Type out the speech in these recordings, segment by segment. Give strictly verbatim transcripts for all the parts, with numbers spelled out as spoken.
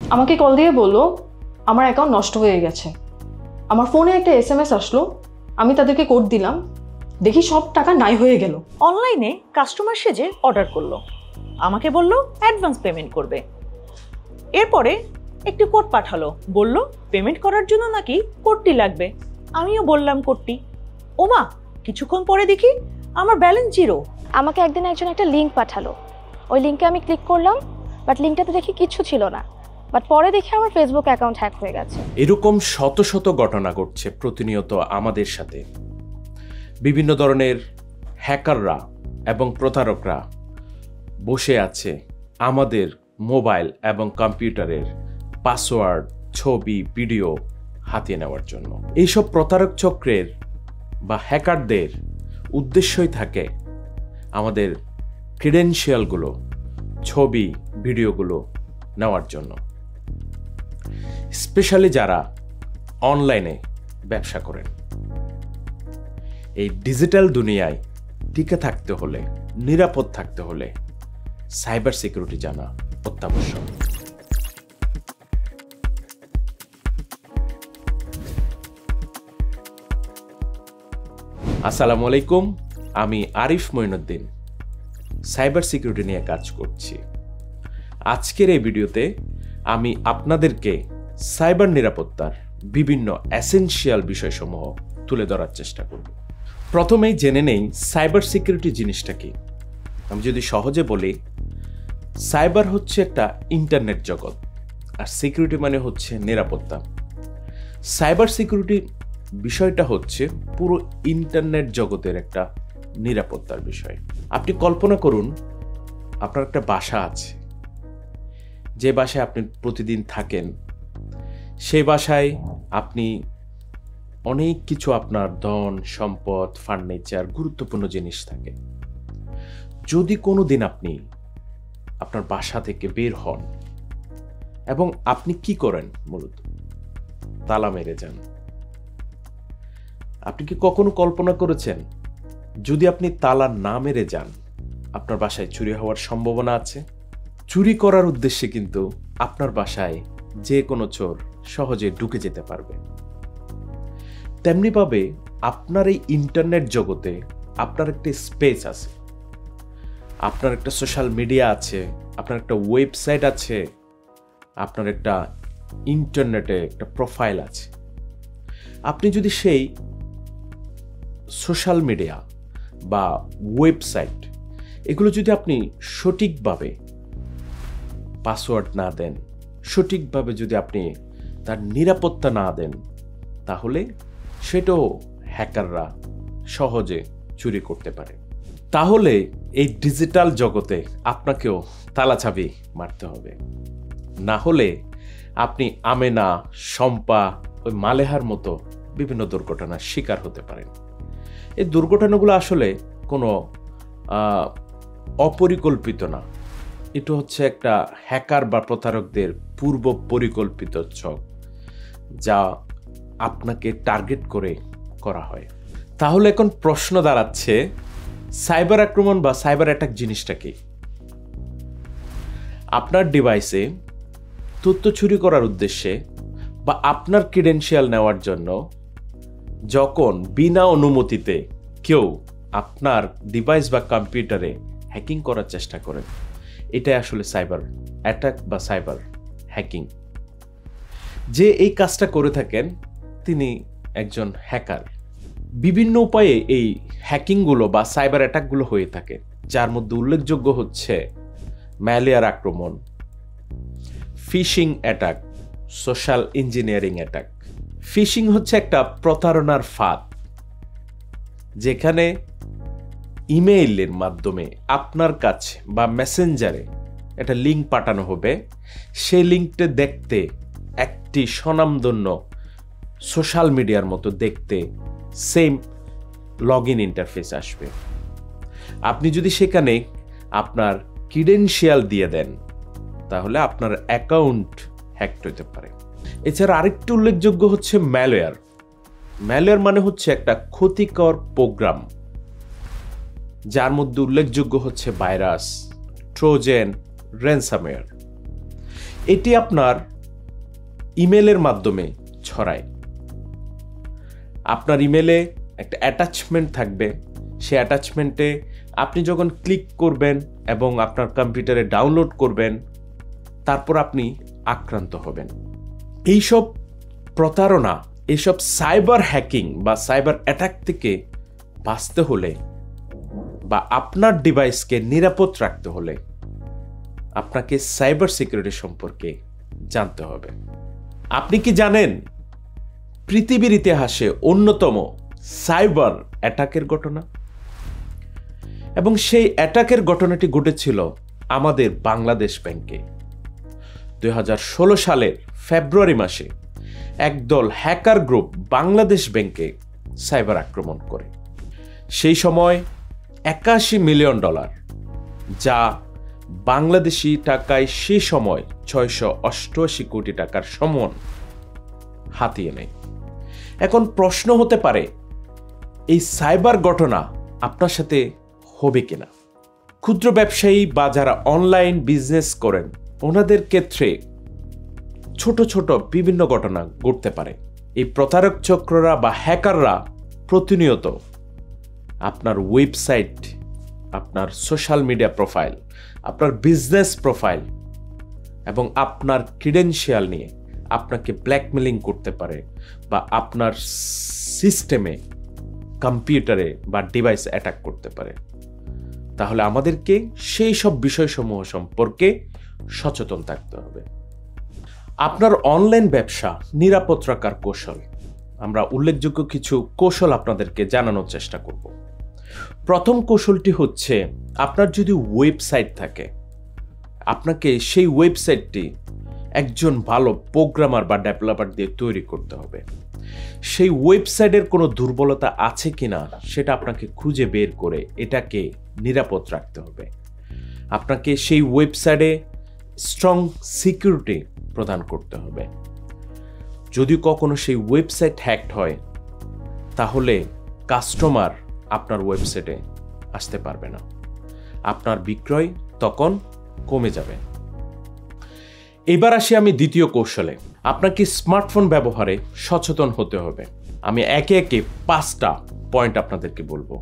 আমাকে কল দিয়ে বললো আমার অ্যাকাউন্ট নষ্ট হয়ে গেছে। আমার ফোনে একটা এস এম এস আসলো, আমি তাদেরকে কোড দিলাম, দেখি সব টাকা নাই হয়ে গেল। অনলাইনে কাস্টমার সেজে অর্ডার করলো, আমাকে বলল অ্যাডভান্স পেমেন্ট করবে। এরপরে একটি কোড পাঠালো, বলল পেমেন্ট করার জন্য নাকি কোডটি লাগবে। আমিও বললাম কোডটি। ওমা, কিছুক্ষণ পরে দেখি আমার ব্যালেন্স জিরো। আমাকে একদিন একজন একটা লিঙ্ক পাঠালো, ওই লিঙ্কে আমি ক্লিক করলাম, বাট লিঙ্কটাতে দেখি কিচ্ছু ছিল না। বাট পরে দেখি আমার ফেসবুক অ্যাকাউন্ট হ্যাক হয়ে গেছে। এরকম শত শত ঘটনা ঘটছে প্রতিনিয়ত আমাদের সাথে। বিভিন্ন ধরনের হ্যাকাররা এবং প্রতারকরা বসে আছে আমাদের মোবাইল এবং কম্পিউটারের পাসওয়ার্ড, ছবি, ভিডিও হাতিয়ে নেওয়ার জন্য। এইসব প্রতারক চক্রের বা হ্যাকারদের উদ্দেশ্যই থাকে আমাদের ক্রেডেনশিয়ালগুলো, ছবি, ভিডিওগুলো নেওয়ার জন্য। স্পেশালি যারা অনলাইনে ব্যবসা করেন। এই ডিজিটাল দুনিয়ায় টিকে থাকতে হলে, নিরাপদ থাকতে হলে সাইবার সিকিউরিটি জানা অত্যাবশ্যক। আসসালামু আলাইকুম, আমি আরিফ মঈনুদ্দিন, সাইবার সিকিউরিটি নিয়ে কাজ করছি। আজকের এই ভিডিওতে আমি আপনাদেরকে সাইবার নিরাপত্তার বিভিন্ন এসেনশিয়াল বিষয়সমূহ তুলে ধরার চেষ্টা করব। প্রথমেই জেনে নেই সাইবার সিকিউরিটি জিনিসটা কি। আমি যদি সহজে বলি, সাইবার হচ্ছে একটা ইন্টারনেট জগৎ, আর সিকিউরিটি মানে হচ্ছে নিরাপত্তা। সাইবার সিকিউরিটি বিষয়টা হচ্ছে পুরো ইন্টারনেট জগতের একটা নিরাপত্তার বিষয়। আপনি কল্পনা করুন, আপনার একটা বাসা আছে, যে বাসায় আপনি প্রতিদিন থাকেন। সেই বাসায় আপনি অনেক কিছু, আপনার ধন সম্পদ, ফার্নিচার, গুরুত্বপূর্ণ জিনিস থাকে। যদি কোনো দিন আপনি আপনার বাসা থেকে বের হন এবং আপনি কি করেন, মূলত তালা মেরে যান। আপনি কি কখনো কল্পনা করেছেন যদি আপনি তালা না মেরে যান, আপনার বাসায় চুরি হওয়ার সম্ভাবনা আছে? চুরি করার উদ্দেশ্যে কিন্তু আপনার বাসায় যে কোনো চোর সহজে ঢুকে যেতে পারবে। তেমনিভাবে আপনার এই ইন্টারনেট জগতে আপনার একটা স্পেস আছে, আপনার একটা সোশ্যাল মিডিয়া আছে, আপনার একটা ওয়েবসাইট আছে, আপনার একটা ইন্টারনেটে একটা প্রোফাইল আছে। আপনি যদি সেই সোশ্যাল মিডিয়া বা ওয়েবসাইট এগুলো যদি আপনি সঠিকভাবে পাসওয়ার্ড না দেন, সঠিকভাবে যদি আপনি তার নিরাপত্তা না দেন, তাহলে সেটাও হ্যাকাররা সহজে চুরি করতে পারে। তাহলে এই ডিজিটাল জগতে আপনাকেও তালাচাবি মারতে হবে, না হলে আপনি আমেনা, শম্পা, ওই মালেহার মতো বিভিন্ন দুর্ঘটনার শিকার হতে পারেন। এই দুর্ঘটনাগুলো আসলে কোনো অপরিকল্পিত না, এটা হচ্ছে একটা হ্যাকার বা প্রতারকদের পূর্ব পরিকল্পিত ছক, যা আপনাকে টার্গেট করে করা হয়। তাহলে এখন প্রশ্ন দাঁড়াচ্ছে, সাইবার আক্রমণ বা সাইবার অ্যাটাক জিনিসটা কি? আপনার ডিভাইসে তথ্য চুরি করার উদ্দেশ্যে বা আপনার ক্রেডেনশিয়াল নেওয়ার জন্য যখন বিনা অনুমতিতে কেউ আপনার ডিভাইস বা কম্পিউটারে হ্যাকিং করার চেষ্টা করেন, এটাই আসলে সাইবার অ্যাটাক বা সাইবার হ্যাকিং। যে এই কাজটা করে থাকেন তিনি একজন হ্যাকার। বিভিন্ন উপায়ে এই হ্যাকিংগুলো বা সাইবার অ্যাটাকগুলো হয়ে থাকে, যার মধ্যে উল্লেখযোগ্য হচ্ছে ম্যালওয়্যার আক্রমণ, phishing attack, social engineering attack. Phishing হচ্ছে একটা প্রতারণার ফাঁদ, যেখানে ইমেইলের মাধ্যমে আপনার কাছে বা মেসেঞ্জারে একটা লিঙ্ক পাঠানো হবে। সেই লিঙ্কটা দেখতে একটি স্বনামধন্য সোশ্যাল মিডিয়ার মতো দেখতে সেম লগ ইন ইন্টারফেস আসবে। আপনি যদি সেখানে আপনার ক্রেডেনশিয়াল দিয়ে দেন, তাহলে আপনার অ্যাকাউন্ট হ্যাক হতে পারে। এছাড়া আরেকটি উল্লেখযোগ্য হচ্ছে ম্যালওয়্যার। ম্যালওয়্যার মানে হচ্ছে একটা ক্ষতিকর প্রোগ্রাম, যার মধ্যে উল্লেখযোগ্য হচ্ছে ভাইরাস, ট্রোজেন, র্যানসামওয়্যার। এটি আপনার ইমেলের মাধ্যমে ছড়ায়। আপনার ইমেলে একটা অ্যাটাচমেন্ট থাকবে, সেই অ্যাটাচমেন্টে আপনি যখন ক্লিক করবেন এবং আপনার কম্পিউটারে ডাউনলোড করবেন, তারপর আপনি আক্রান্ত হবেন। এইসব প্রতারণা, এইসব সাইবার হ্যাকিং বা সাইবার অ্যাটাক থেকে বাঁচতে হলে বা আপনার ডিভাইসকে নিরাপদ রাখতে হলে আপনাকে সাইবার সিকিউরিটি সম্পর্কে জানতে হবে। আপনি কি জানেন পৃথিবীর ইতিহাসে অন্যতম সাইবার অ্যাটাকের ঘটনা? এবং সেই অ্যাটাকের ঘটনাটি ঘটেছিল আমাদের বাংলাদেশ ব্যাংকে। দুই হাজার ষোলো সালের ফেব্রুয়ারি মাসে একদল হ্যাকার গ্রুপ বাংলাদেশ ব্যাংকে সাইবার আক্রমণ করে। সেই সময় একাশি মিলিয়ন ডলার, যা বাংলাদেশি টাকায় সে সময় ছয়শো অষ্টআশি কোটি টাকার সমান হাতিয়ে নেয়। এখন প্রশ্ন হতে পারে, এই সাইবার ঘটনা আপনার সাথে হবে কিনা? ক্ষুদ্র ব্যবসায়ী বা যারা অনলাইন বিজনেস করেন, ওনাদের ক্ষেত্রে ছোট ছোট বিভিন্ন ঘটনা ঘটতে পারে। এই প্রতারক চক্ররা বা হ্যাকাররা প্রতিনিয়ত আপনার ওয়েবসাইট, আপনার সোশ্যাল মিডিয়া প্রোফাইল, আপনার বিজনেস প্রোফাইল এবং আপনার ক্রিডেনশিয়াল নিয়ে আপনাকে ব্ল্যাকমেলিং করতে পারে বা আপনার সিস্টেমে, কম্পিউটারে বা ডিভাইসে অ্যাটাক করতে পারে। তাহলে আমাদেরকে সেই সব বিষয়সমূহ সম্পর্কে সচেতন থাকতে হবে। আপনার অনলাইন ব্যবসা নিরাপদ রাখার কৌশল, আমরা উল্লেখযোগ্য কিছু কৌশল আপনাদেরকে জানানোর চেষ্টা করব। প্রথম কৌশলটি হচ্ছে, আপনার যদি ওয়েবসাইট থাকে, আপনাকে সেই ওয়েবসাইটটি একজন ভালো প্রোগ্রামার বা ডেভেলপার দিয়ে তৈরি করতে হবে। সেই ওয়েবসাইটের কোনো দুর্বলতা আছে কিনা সেটা আপনাকে খুঁজে বের করে এটাকে নিরাপদ রাখতে হবে। আপনাকে সেই ওয়েবসাইটে স্ট্রং সিকিউরিটি প্রদান করতে হবে। যদি কখনো সেই ওয়েবসাইট হ্যাকড হয়, তাহলে কাস্টমার আপনার ওয়েবসাইটে আসতে পারবে না, আপনার বিক্রয় তখন কমে যাবে। এবার আসি আমি দ্বিতীয় কৌশলে। আপনাকে স্মার্টফোন ব্যবহারে সচেতন হতে হবে। আমি একে একে পাঁচটা পয়েন্ট আপনাদেরকে বলবো।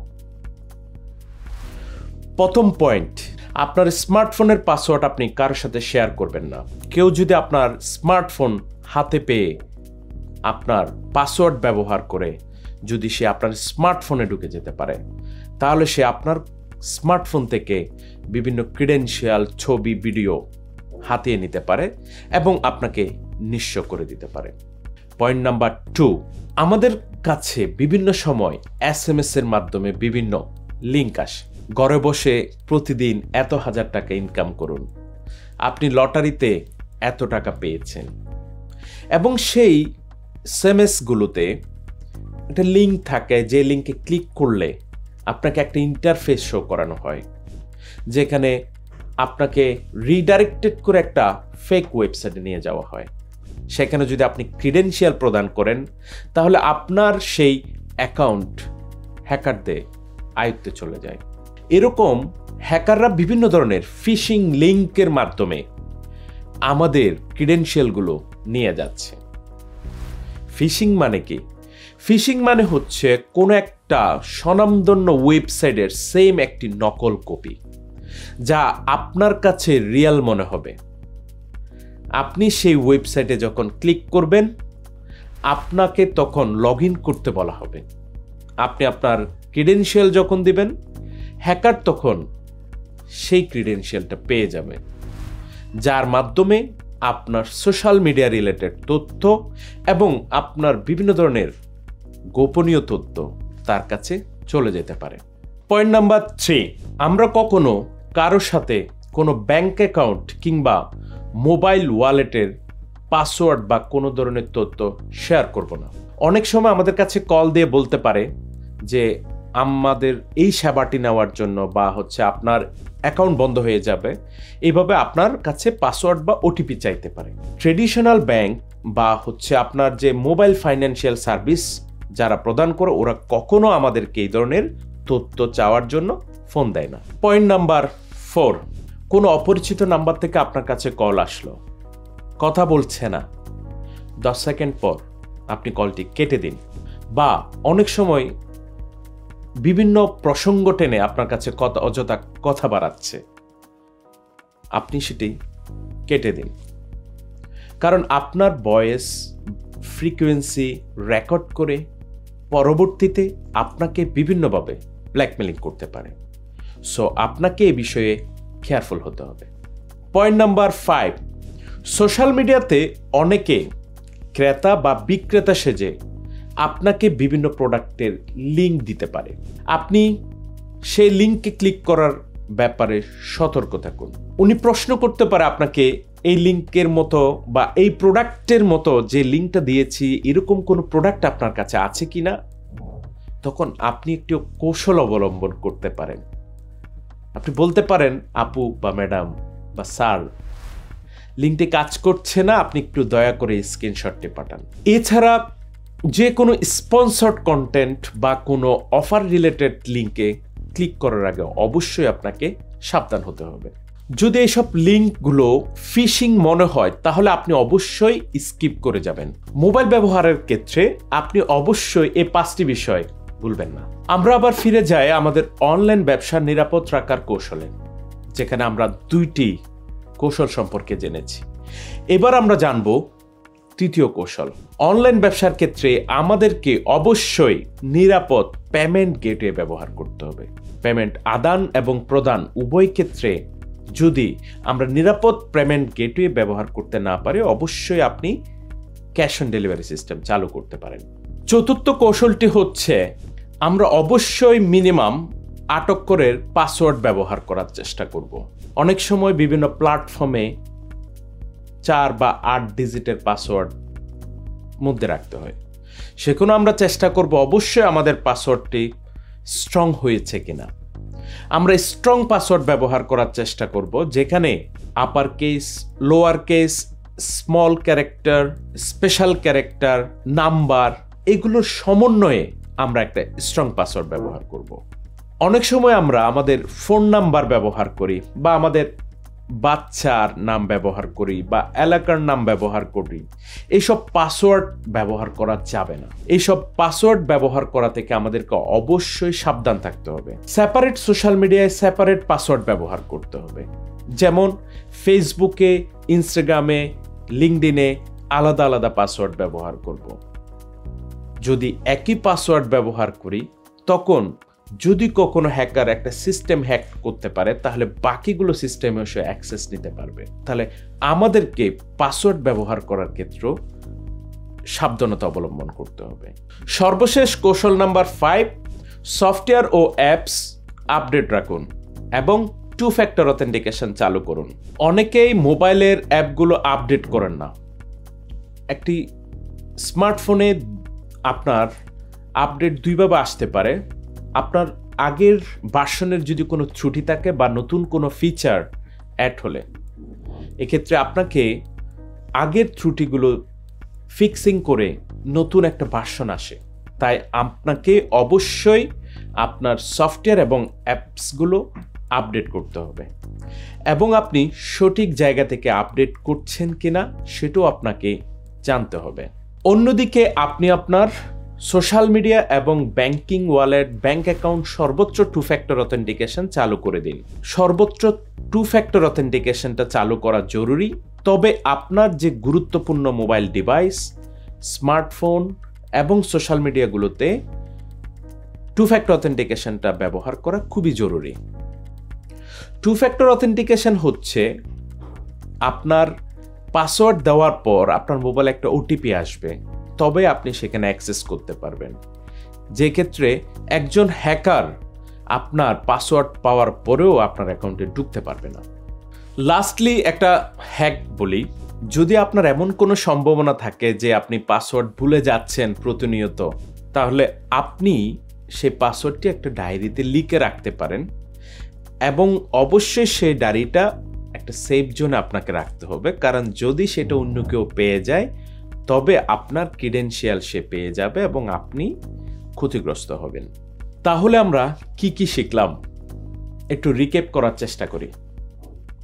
প্রথম পয়েন্ট, আপনার স্মার্টফোনের পাসওয়ার্ড আপনি কারোর সাথে শেয়ার করবেন না। কেউ যদি আপনার স্মার্টফোন হাতে পেয়ে আপনার পাসওয়ার্ড ব্যবহার করে যদি সে আপনার স্মার্টফোনে ঢুকে যেতে পারে, তাহলে সে আপনার স্মার্টফোন থেকে বিভিন্ন ক্রিডেনশিয়াল, ছবি, ভিডিও হাতিয়ে নিতে পারে এবং আপনাকে নিঃস্ব করে দিতে পারে। পয়েন্ট নাম্বার টু, আমাদের কাছে বিভিন্ন সময় এস এম এস এর মাধ্যমে বিভিন্ন লিঙ্ক আসে। ঘরে বসে প্রতিদিন এত হাজার টাকা ইনকাম করুন, আপনি লটারিতে এত টাকা পেয়েছেন, এবং সেই এস এম এস গুলোতে একটা লিঙ্ক থাকে, যে লিঙ্কে ক্লিক করলে আপনাকে একটা ইন্টারফেস শো করানো হয়, যেখানে আপনাকে রিডাইরেক্টেড করে একটা ফেক ওয়েবসাইটে নিয়ে যাওয়া হয়। সেখানে যদি আপনি ক্রিডেনশিয়াল প্রদান করেন, তাহলে আপনার সেই অ্যাকাউন্ট হ্যাকারদের আয়ত্তে চলে যায়। এরকম হ্যাকাররা বিভিন্ন ধরনের ফিশিং লিঙ্কের মাধ্যমে আমাদের ক্রিডেনশিয়ালগুলো নিয়ে যাচ্ছে। ফিশিং মানে কি? ফিশিং মানে হচ্ছে কোনো একটা স্বনামধন্য ওয়েবসাইটের সেম একটি নকল কপি, যা আপনার কাছে রিয়েল মনে হবে। আপনি সেই ওয়েবসাইটে যখন ক্লিক করবেন, আপনাকে তখন লগ ইন করতে বলা হবে। আপনি আপনার ক্রিডেনশিয়াল যখন দিবেন, হ্যাকার তখন সেই ক্রিডেনশিয়ালটা পেয়ে যাবে, যার মাধ্যমে আপনার সোশ্যাল মিডিয়া রিলেটেড তথ্য এবং আপনার বিভিন্ন ধরনের গোপনীয় তথ্য তার কাছে চলে যেতে পারে। পয়েন্ট নাম্বার থ্রি, আমরা কখনো কারোর সাথে কোনো ব্যাংক অ্যাকাউন্ট কিংবা মোবাইল ওয়ালেটের পাসওয়ার্ড বা কোনো ধরনের তথ্য শেয়ার করব না। অনেক সময় আমাদের কাছে কল দিয়ে বলতে পারে যে আমাদের এই সেবাটি নেওয়ার জন্য বা হচ্ছে আপনার অ্যাকাউন্ট বন্ধ হয়ে যাবে, এইভাবে আপনার কাছে পাসওয়ার্ড বা ওটিপি চাইতে পারে। ট্রেডিশনাল ব্যাংক বা হচ্ছে আপনার যে মোবাইল ফাইন্যান্সিয়াল সার্ভিস যারা প্রদান করে, ওরা কখনো আমাদেরকে এই ধরনের তথ্য চাওয়ার জন্য ফোন দেয় না। পয়েন্ট নাম্বার ফোর, কোনো অপরিচিত নাম্বার থেকে আপনার কাছে কল আসলো, কথা বলছে না, দশ সেকেন্ড পর আপনি কলটি কেটে দিন। বা অনেক সময় বিভিন্ন প্রসঙ্গ টেনে আপনার কাছে কথা অযথা কথা বাড়াচ্ছে, আপনি সেটি কেটে দিন। কারণ আপনার ভয়েস ফ্রিকোয়েন্সি রেকর্ড করে পরবর্তীতে আপনাকে বিভিন্নভাবে ব্ল্যাকমেলিং করতে পারে। সো আপনাকে এই বিষয়ে কেয়ারফুল হতে হবে। পয়েন্ট নাম্বার ফাইভ, সোশ্যাল মিডিয়াতে অনেকে ক্রেতা বা বিক্রেতা সেজে আপনাকে বিভিন্ন প্রোডাক্টের লিঙ্ক দিতে পারে। আপনি সেই লিঙ্কে ক্লিক করার ব্যাপারে সতর্ক থাকুন। উনি প্রশ্ন করতে পারে আপনাকে, এই লিঙ্কের মতো বা এই প্রোডাক্টের মতো যে লিঙ্কটা দিয়েছি এরকম কোনো প্রোডাক্ট আপনার কাছে আছে কিনা। তখন আপনি একটু কৌশল অবলম্বন করতে পারেন। আপনি বলতে পারেন, আপু বা ম্যাডাম বা স্যার, লিঙ্কটি কাজ করছে না, আপনি একটু দয়া করে স্ক্রিনশটটি পাঠান। এছাড়া যে কোনো স্পন্সর্ড কন্টেন্ট বা কোনো অফার রিলেটেড লিঙ্কে ক্লিক করার আগে অবশ্যই আপনাকে সাবধান হতে হবে। যদি এইসব লিঙ্কগুলো ফিশিং মনে হয় তাহলে আপনি অবশ্যই স্কিপ করে যাবেন। মোবাইল ব্যবহারের ক্ষেত্রে আপনি অবশ্যই এই পাঁচটি বিষয় ভুলবেন না। আমরা আবার ফিরে যাই আমাদের অনলাইন ব্যবসার নিরাপদ রাখার কৌশলে, যেখানে আমরা দুইটি কৌশল সম্পর্কে জেনেছি। এবার আমরা জানব তৃতীয় কৌশল। অনলাইন ব্যবসার ক্ষেত্রে আমাদেরকে অবশ্যই নিরাপদ পেমেন্ট গেটওয়ে ব্যবহার করতে হবে। পেমেন্ট আদান এবং প্রদান উভয় ক্ষেত্রে যদি আমরা নিরাপদ পেমেন্ট গেটওয়ে ব্যবহার করতে না পারি, অবশ্যই আপনি ক্যাশ অন ডেলিভারি সিস্টেম চালু করতে পারেন। চতুর্থ কৌশলটি হচ্ছে, আমরা অবশ্যই মিনিমাম আট অক্ষরের পাসওয়ার্ড ব্যবহার করার চেষ্টা করব। অনেক সময় বিভিন্ন প্ল্যাটফর্মে চার বা আট ডিজিটের পাসওয়ার্ড মধ্যে রাখতে হয়। সেখানে আমরা চেষ্টা করব অবশ্যই আমাদের পাসওয়ার্ডটি স্ট্রং হয়েছে কিনা। আমরা স্ট্রং পাসওয়ার্ড ব্যবহার করার চেষ্টা করব, যেখানে upper case, lower case, small character, special character, number, এগুলোর সমন্বয়ে আমরা একটা স্ট্রং পাসওয়ার্ড ব্যবহার করব। অনেক সময় আমরা আমাদের ফোন নাম্বার ব্যবহার করি বা আমাদের বাচ্চার নাম ব্যবহার করি বা এলাকার নাম ব্যবহার করি। এইসব পাসওয়ার্ড ব্যবহার করা যাবে না। এইসব পাসওয়ার্ড ব্যবহার করা থেকে আমাদেরকে অবশ্যই সাবধান থাকতে হবে। সেপারেট সোশ্যাল মিডিয়ায় সেপারেট পাসওয়ার্ড ব্যবহার করতে হবে। যেমন ফেসবুকে, ইনস্টাগ্রামে, লিঙ্কডইনে আলাদা আলাদা পাসওয়ার্ড ব্যবহার করব। যদি একই পাসওয়ার্ড ব্যবহার করি, তখন যদি কখনো হ্যাকার একটা সিস্টেম হ্যাক করতে পারে, তাহলে বাকিগুলো সিস্টেমে সে অ্যাক্সেস নিতে পারবে। তাহলে আমাদেরকে পাসওয়ার্ড ব্যবহার করার ক্ষেত্রে সাবধানতা অবলম্বন করতে হবে। সর্বশেষ কৌশল নাম্বার ফাইভ, সফটওয়্যার ও অ্যাপস আপডেট রাখুন এবং টু ফ্যাক্টর অথেন্টিকেশন চালু করুন। অনেকেই মোবাইলের অ্যাপগুলো আপডেট করেন না। একটি স্মার্টফোনে আপনার আপডেট দুইভাবে আসতে পারে। আপনার আগের ভার্সনের যদি কোনো ত্রুটি থাকে বা নতুন কোনো ফিচার অ্যাড হলে, এক্ষেত্রে আপনাকে আগের ত্রুটিগুলো ফিক্সিং করে নতুন একটা ভার্সন আসে। তাই আপনাকে অবশ্যই আপনার সফটওয়্যার এবং অ্যাপসগুলো আপডেট করতে হবে এবং আপনি সঠিক জায়গা থেকে আপডেট করছেন কিনা সেটাও আপনাকে জানতে হবে। অন্যদিকে আপনি আপনার সোশ্যাল মিডিয়া এবং ব্যাংকিং ওয়ালেট, ব্যাংক অ্যাকাউন্ট সর্বোচ্চ টু ফ্যাক্টর অথেন্টিকেশন চালু করে দিন। সর্বোচ্চ টু ফ্যাক্টর অথেন্টিকেশনটা চালু করা জরুরি, তবে আপনার যে গুরুত্বপূর্ণ মোবাইল ডিভাইস, স্মার্টফোন এবং সোশ্যাল মিডিয়াগুলোতে টু ফ্যাক্টর অথেন্টিকেশনটা ব্যবহার করা খুবই জরুরি। টু ফ্যাক্টর অথেন্টিকেশন হচ্ছে আপনার পাসওয়ার্ড দেওয়ার পর আপনার মোবাইলে একটা ওটিপি আসবে, তবে আপনি সেখানে অ্যাক্সেস করতে পারবেন। যে ক্ষেত্রে একজন হ্যাকার আপনার পাসওয়ার্ড পাওয়ার পরেও আপনার অ্যাকাউন্টে ঢুকতে পারবে না। লাস্টলি একটা হ্যাক বলি, যদি আপনার এমন কোনো সম্ভাবনা থাকে যে আপনি পাসওয়ার্ড ভুলে যাচ্ছেন প্রতিনিয়ত, তাহলে আপনি সেই পাসওয়ার্ডটি একটা ডায়েরিতে লিখে রাখতে পারেন এবং অবশ্যই সেই ডায়েরিটা একটা সেফ জোনে আপনাকে রাখতে হবে, কারণ যদি সেটা অন্য কেউ পেয়ে যায় তবে আপনার ক্রিডেনশিয়াল সে পেয়ে যাবে এবং আপনি ক্ষতিগ্রস্ত হবেন। তাহলে আমরা কি কি শিখলাম একটু রিক্যাপ করার চেষ্টা করি।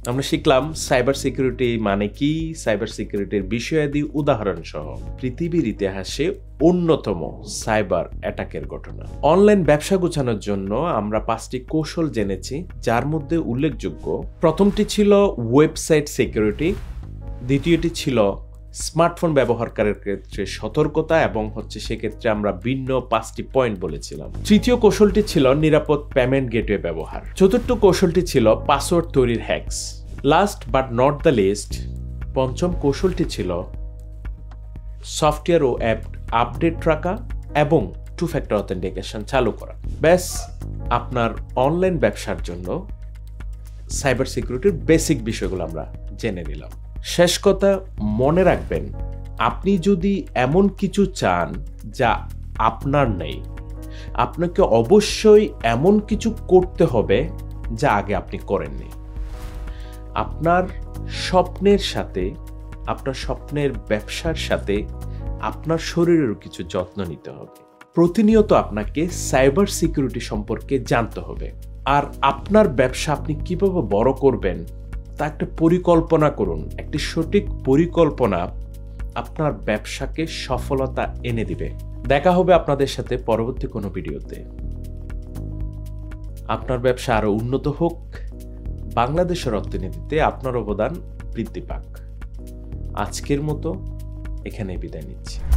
আমরা শিখলাম সাইবার সিকিউরিটি মানে কি, সাইবার সিকিউরিটির বিষয়াদি উদাহরণ সহ পৃথিবীর ইতিহাসে অন্যতম সাইবার অ্যাটাকের ঘটনা। অনলাইন ব্যবসা গোছানোর জন্য আমরা পাঁচটি কৌশল জেনেছি, যার মধ্যে উল্লেখযোগ্য প্রথমটি ছিল ওয়েবসাইট সিকিউরিটি, দ্বিতীয়টি ছিল স্মার্টফোন ব্যবহারকারীর ক্ষেত্রে সতর্কতা এবং হচ্ছে সেক্ষেত্রে আমরা ভিন্ন পাঁচটি পয়েন্ট বলেছিলাম। তৃতীয় কৌশলটি ছিল নিরাপদ পেমেন্ট গেটওয়ে ব্যবহার। চতুর্থ কৌশলটি ছিল পাসওয়ার্ড তৈরির hacks. Last but not the least, পঞ্চম কৌশলটি ছিল সফটওয়্যার ও অ্যাপ আপডেট রাখা এবং টু ফ্যাক্টর অথেন্টিকেশন চালু করা। ব্যাস, আপনার অনলাইন ব্যবসার জন্য সাইবার সিকিউরিটির বেসিক বিষয়গুলো আমরা জেনে নিলাম। শেষ কথা, মনে রাখবেন, আপনি যদি এমন কিছু চান যা আপনার নেই, আপনাকে অবশ্যই এমন কিছু করতে হবে যা আগে আপনি করেননি। আপনার স্বপ্নের সাথে, আপনার স্বপ্নের ব্যবসার সাথে আপনার শরীরেরও কিছু যত্ন নিতে হবে। প্রতিনিয়ত আপনাকে সাইবার সিকিউরিটি সম্পর্কে জানতে হবে। আর আপনার ব্যবসা আপনি কিভাবে বড় করবেন তা একটা পরিকল্পনা করুন। একটি সঠিক পরিকল্পনা আপনার ব্যবসাকে সফলতা এনে দিবে। দেখা হবে আপনাদের সাথে পরবর্তী কোনো ভিডিওতে। আপনার ব্যবসা আরো উন্নত হোক, বাংলাদেশের অর্থনীতিতে আপনার অবদান বৃদ্ধি পাক। আজকের মতো এখানে বিদায় নিচ্ছি।